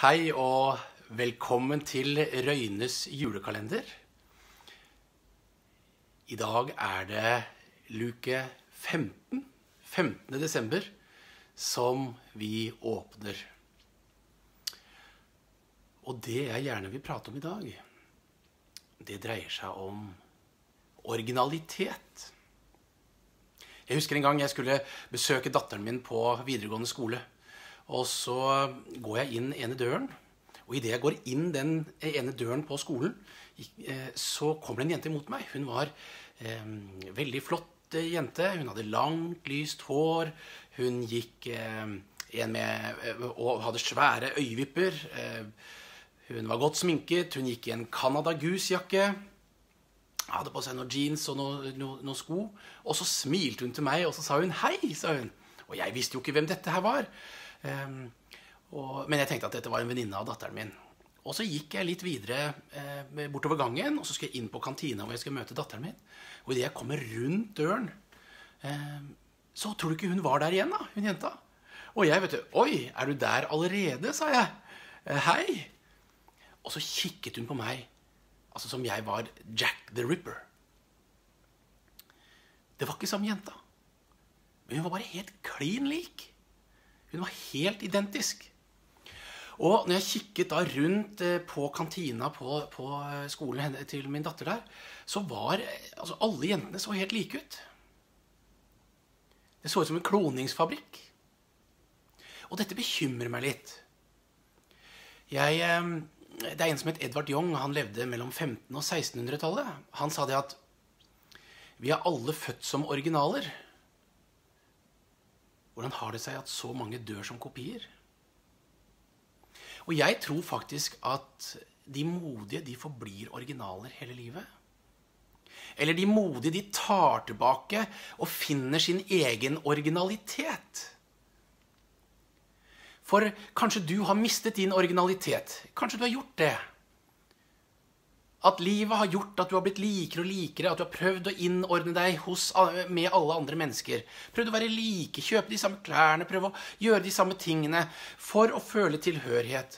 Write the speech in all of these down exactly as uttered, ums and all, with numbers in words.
Hei og velkommen til Røynes julekalender. I dag er det luke femten, femtende desember, som vi åpner. Og det jeg gjerne vil prate om i dag, det dreier seg om originalitet. Jeg husker en gang jeg skulle besøke datteren min på videregående skole. Og så går jeg inn ene døren, og i det jeg går inn den ene døren på skolen, så kommer en jente imot meg. Hun var eh, veldig flott jente, hun hadde langt, lyst hår, hun gikk eh, en med, og hadde svære øyevipper, eh, hun var godt sminket, hun gikk i en Canada Goose-jakke, hadde på seg noen jeans og noen, noen, noen sko, og så smilte hun til meg, og så sa hun «Hei», sa hun. Og jeg visste jo ikke hvem dette her var. Um, og, men jeg tenkte at dette var en venninne av datteren min. Og så gikk jeg litt videre eh, bortover gangen, og så skulle jeg inn på kantina hvor jeg skulle møte datteren min. Og i det jeg kommer rundt døren, eh, så tror du ikke hun var der igjen da, hun jenta? Og jeg vet du, oi, er du der allerede, sa jeg. Eh, hei. Og så kikket hun på meg, altså som jeg var Jack the Ripper. Det var ikke samme jenta, men hun var bare helt klin lik. Hun var helt identisk. Og når jeg kikket da rundt på kantina på, på skolen til min datter der, så var altså, alle jentene så helt like ut. Det så ut som en kloningsfabrikk. Og dette bekymrer meg litt. Jeg, det er en som het Edvard Jong, han levde mellom femten- og sekstenhundretallet. Han sa det at vi er alle født som originaler. Hvordan har det seg at så mange dør som kopier? Og jeg tror faktisk at de modige, de forblir originaler hele livet. Eller de modige, de tar tilbake og finner sin egen originalitet. For kanskje du har mistet din originalitet. Kanskje du har gjort det. At livet har gjort at du har blitt likere og likere, at du har prøvd å innordne deg hos, med alle andre mennesker. Prøvd å være like, kjøpe de samme klærne, prøve å gjøre de samme tingene for å føle tilhørighet.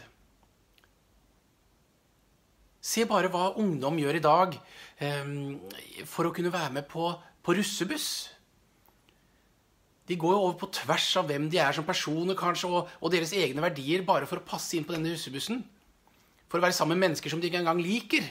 Se bare hva ungdom gjør i dag um, for å kunne være med på, på russebuss. De går jo over på tvers av hvem de er som personer kanskje, og, og deres egne verdier, bare for å passe inn på denne russebussen. For å være sammen med mennesker som de ikke engang liker.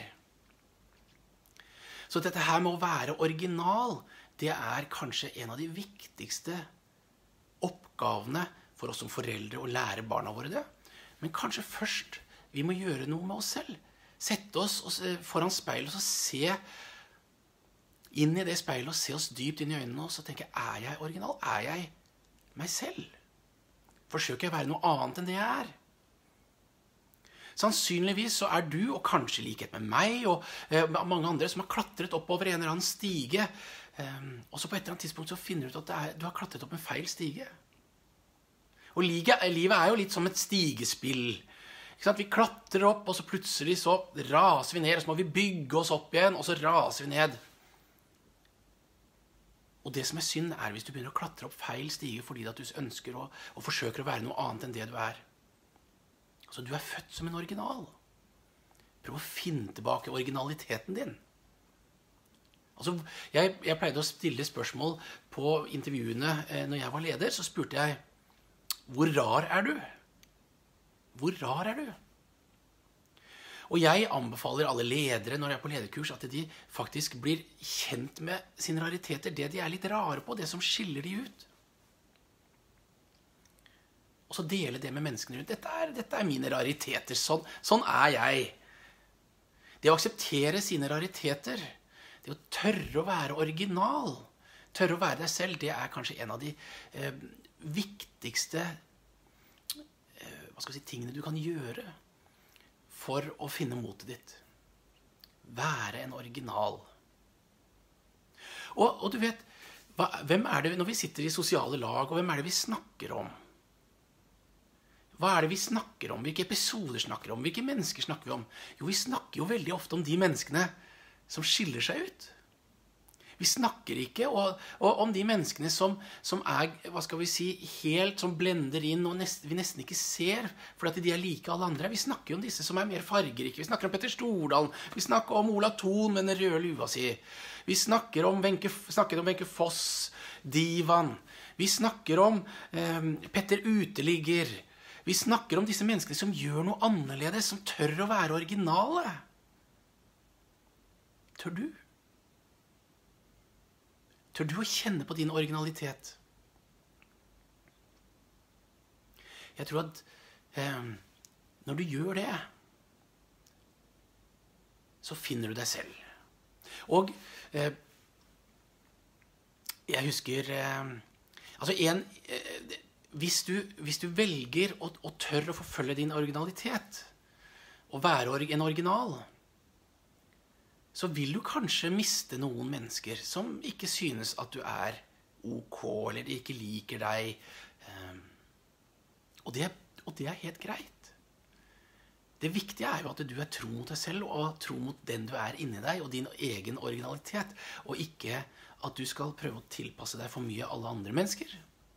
Så dette her med å være original, det er kanskje en av de viktigste oppgavene for oss som foreldre å lære barna våre det. Men kanskje først vi må gjøre noe med oss selv. Sette oss foran speilet og se inn i det speilet og se oss dypt inn i øynene og så tenke, er jeg original? Er jeg meg selv? Forsøker jeg å være noe annet enn det jeg er? Sannsynligvis så er du, og kanskje i likhet med meg, og eh, mange andre som har klatret opp over en eller annen stige, eh, og så på et eller annet tidspunkt så finner du ut at det er, du har klatret opp en feil stige. Og livet, livet er jo litt som et stigespill. Ikke sant? Vi klatrer opp, og så plutselig så raser vi ned, og så må vi bygge oss opp igjen, og så raser vi ned. Og det som er synd er hvis du begynner å klatre opp feil stige fordi at du ønsker å, og forsøker å være noe annet enn det du er. Så du er født som en original. Prøv å finne tilbake originaliteten din. Altså, jeg, jeg pleide å stille spørsmål på intervjuene eh, når jeg var leder, så spurte jeg, hvor rar er du? Hvor rar er du? Og jeg anbefaler alle ledere når jeg er på lederkurs at de faktisk blir kjent med sine rariteter, det de er litt rare på, det som skiller de ut. Og så dele det med menneskene rundt. Dette er, dette er mine rariteter. Sånn, sånn er jeg. Det å akseptere sine rariteter, det å tørre å være original, tørre å være deg selv, det er kanskje en av de eh, viktigste eh, hva skal jeg si, tingene du kan gjøre for å finne motet ditt. Være en original. Og, og du vet, hva, hvem er det når vi sitter i sosiale lag, og hvem er det vi snakker om? Hva er det vi snakker om? Hvilke episoder snakker vi om? Hvilke mennesker snakker vi om? Jo, vi snakker jo veldig ofte om de menneskene som skiller seg ut. Vi snakker ikke og, og om de menneskene som, som er, hva skal vi si, helt som blender inn, og nest, vi nesten ikke ser, for at de er like alle andre. Vi snakker jo om disse som er mer fargerike. Vi snakker om Petter Stordalen. Vi snakker om Ola Thon med den røde lua si. Vi snakker om Wenche, snakker om Wenche Foss, divaen. Vi snakker om eh, Petter Uteligger. Vi snakker om disse menneskene som gjør noe annerledes, som tør å være originale. Tør du? Tør du å kjenne på din originalitet? Jeg tror at eh, når du gjør det, så finner du deg selv. Og eh, jeg husker eh, altså en, eh, hvis, du, hvis du velger å, å tørre å forfølge din originalitet, og være en original, så vil du kanskje miste noen mennesker som ikke synes at du er ok, eller de ikke liker deg. Og det, og det er helt greit. Det viktige er jo at du er tro mot deg selv, og tro mot den du er inni deg, og din egen originalitet, og ikke at du skal prøve å tilpasse deg for mye alle andre mennesker.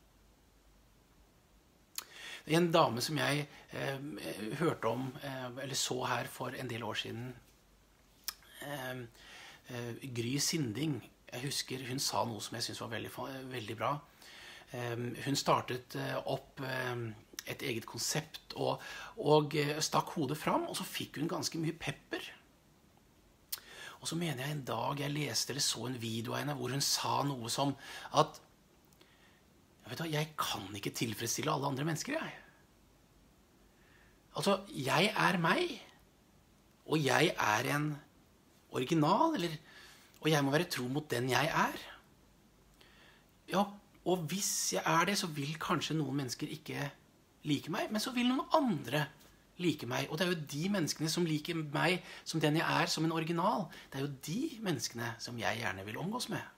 Det er en dame som jeg eh, hørte om, eh, eller så her for en del år siden, Uh, uh, Gry Sinding. Jeg husker hun sa noe som jeg synes var veldig, veldig bra. Um, hun startet uh, opp uh, et eget konsept og, og uh, stakk hodet fram, og så fikk hun ganske mye pepper. Og så mener jeg en dag jeg leste eller så en video av henne hvor hun sa noe som at vet du, jeg kan ikke tilfredsstille alle andre mennesker, jeg. Altså, jeg er meg, og jeg er en original, eller, og jeg må være tro mot den jeg er. Ja, og hvis jeg er det, så vil kanskje noen mennesker ikke like meg, men så vil noen andre like meg. Og det er jo de menneskene som liker meg som den jeg er, som en original. Det er jo de menneskene som jeg gjerne vil omgås med.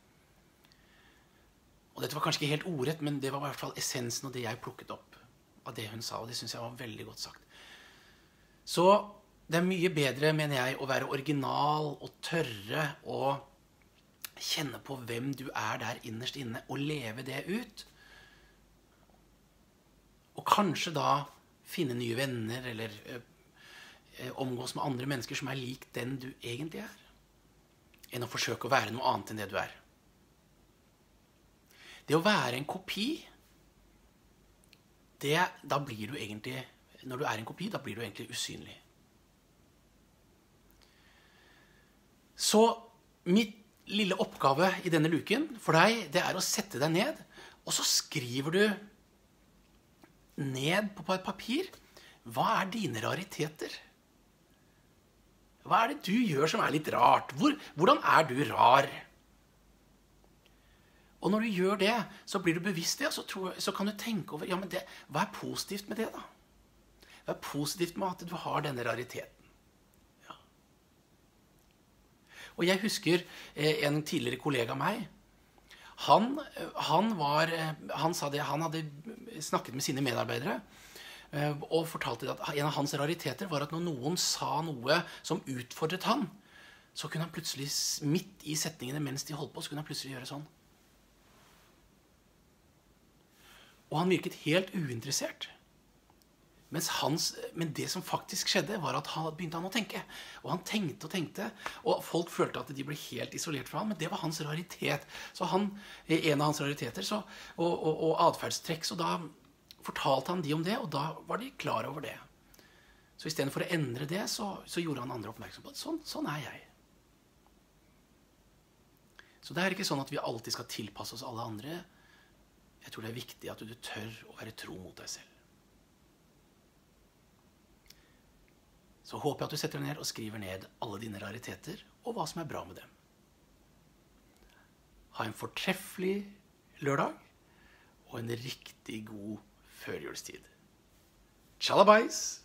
Og dette var kanskje ikke helt ordrett, men det var i hvert fall essensen av det jeg plukket opp av det hun sa, og det synes jeg var veldig godt sagt. Så det er mye bedre, mener jeg, å være original og tørre å kjenne på hvem du er der innerst inne, og leve det ut. Og kanskje da finne nye venner, eller eh, omgås med andre mennesker som er lik den du egentlig er, enn å forsøke å være noe annet enn det du er. Det å være en kopi, det, da blir du egentlig, når du er en kopi, da blir du egentlig usynlig. Så mitt lille oppgave i denne luken for deg, det er å sette deg ned, og så skriver du ned på et papir, hva er dine rariteter? Hva er det du gjør som er litt rart? Hvor, hvordan er du rar? Og når du gjør det, så blir du bevisst det, og så, tror, så kan du tenke over, ja, men det, hva er positivt med det da? Hva er positivt med at du har denne rariteten? Og jeg husker eh, en tidligere kollega av meg, han, han, var, han sa det, han hadde snakket med sine medarbeidere, eh, og fortalte at en av hans rariteter var at når noen sa noe som utfordret han, så kunne han plutselig, midt i setningene mens de holdt på, så kunne han plutselig gjøre sånn. Og han virket helt uinteressert. Mens hans, men det som faktisk skjedde, var at han begynte han å tenke. Og han tenkte og tenkte, og folk følte at de ble helt isolert fra ham, men det var hans raritet. Så han, en av hans rariteter, så, og, og, og adferdstrekk, så da fortalte han de om det, og da var de klar over det. Så i stedet for å endre det, så, så gjorde han andre oppmerksom på at sånn, sånn er jeg. Så det er ikke sånn at vi alltid skal tilpasse oss alle andre. Jeg tror det er viktig at du tør å være tro mot deg selv. Så håper jeg at du setter deg ned og skriver ned alle dine rariteter, og hva som er bra med dem. Ha en fortreffelig lørdag, og en riktig god førjulstid. Tjalabais!